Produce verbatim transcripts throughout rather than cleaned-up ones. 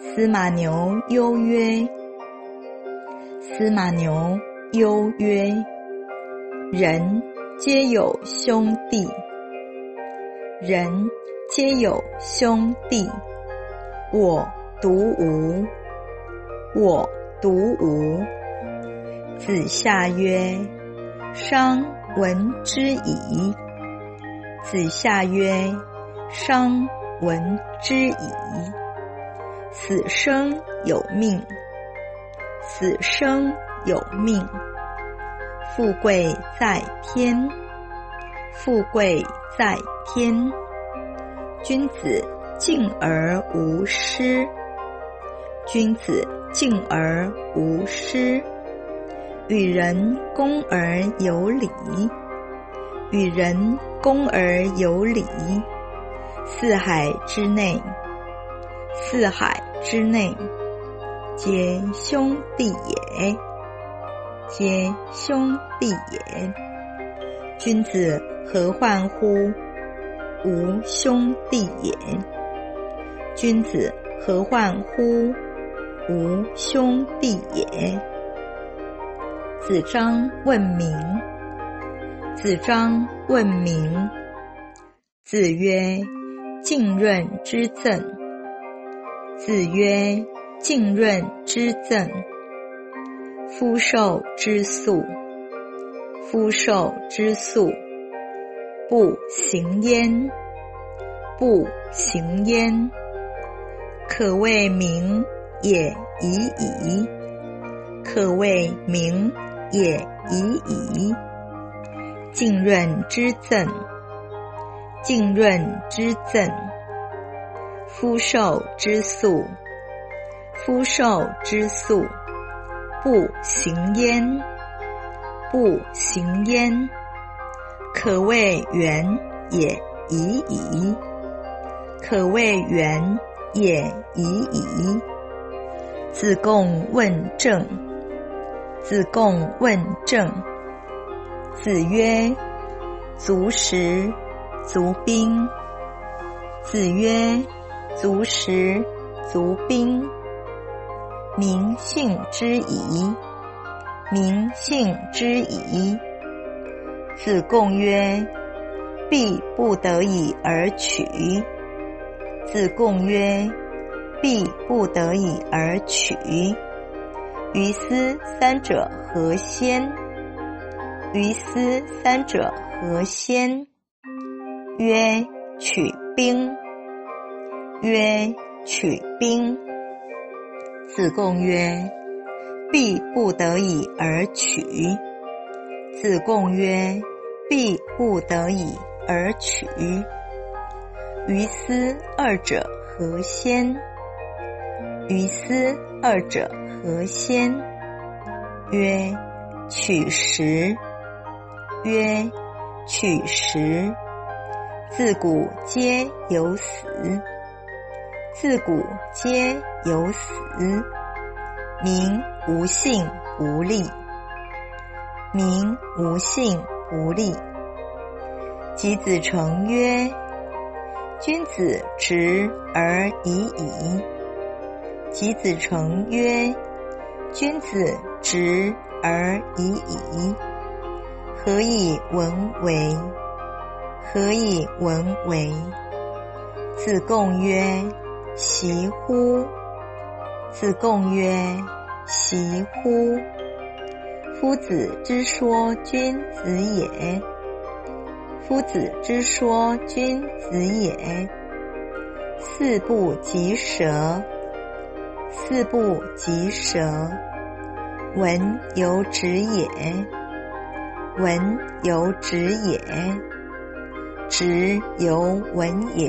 司马牛忧曰：司马牛忧曰，人皆有兄弟，人皆有兄弟，我独无，我独无。子夏曰：商闻之矣。子夏曰：商闻之矣。死生有命，死生有命。富贵在天，富贵在天。君子敬而无失，君子敬而无失。与人恭而有礼，与人恭而有礼。四海之内，四海之内，皆兄弟也，皆兄弟也。君子何患乎？无兄弟也。君子何患乎？无兄弟也。子张问名，子张问名。子曰：浸润之赠。子曰：浸润之赠。夫受之粟，夫受之粟，不行焉，不行焉。可谓名也已矣，可谓名也已矣。浸润之赠，浸润之赠。夫受之粟，夫受之粟，不行焉，不行焉。可谓源也已矣，可谓源也已矣。子贡问政，子贡问政。子曰：足食，足兵。子曰：足食，足兵。民信之矣，民信之矣。子贡曰：必不得已而取。子贡曰：必不得已而取。于斯三者何先？于斯三者何先？曰：取兵。曰：取兵。子贡曰：必不得已而取。子贡曰：必不得已而取。于斯二者何先？于斯二者何先？曰：取食。曰：取食。自古皆有死，自古皆有死。民无信不立，民无信不立。及子成曰：君子直而已矣。及子成曰：君子直而已矣。何以闻为？何以闻为？子贡曰：习乎！子贡曰：习乎！夫子之说君子也，夫子之说君子也。四不及舌，四不及舌。文犹直也，文犹直也。直犹文也，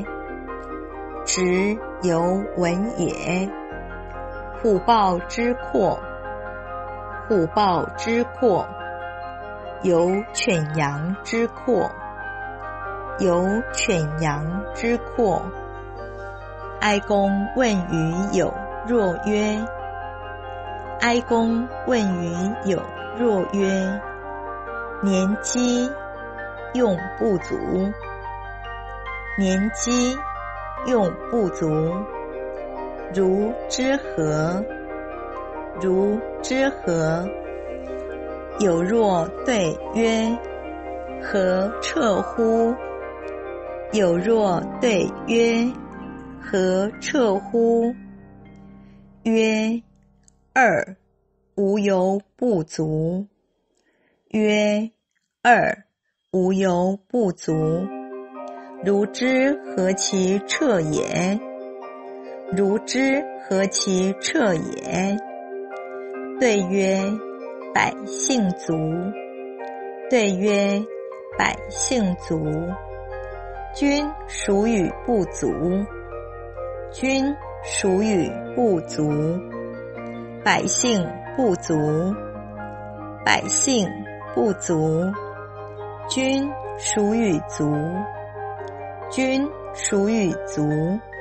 直犹文也。虎豹之阔，虎豹之阔。有犬羊之阔，有犬羊之阔。哀公问于有若曰：哀公问于有若曰：年饥用不足，年饥用不足。 如之何？如之何？有若对曰：何彻乎？有若对曰：何彻乎？曰：二，无由不足。曰：二，无由不足。如之何其彻也？如之何其彻也？对曰：百姓足。对曰：百姓足。君孰与不足？君孰与不足？百姓不足。百姓不足。君孰与足？君孰与足？